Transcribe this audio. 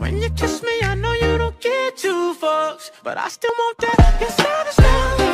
When you kiss me, I know you don't get two fucks, but I still want that. Yes, I understand.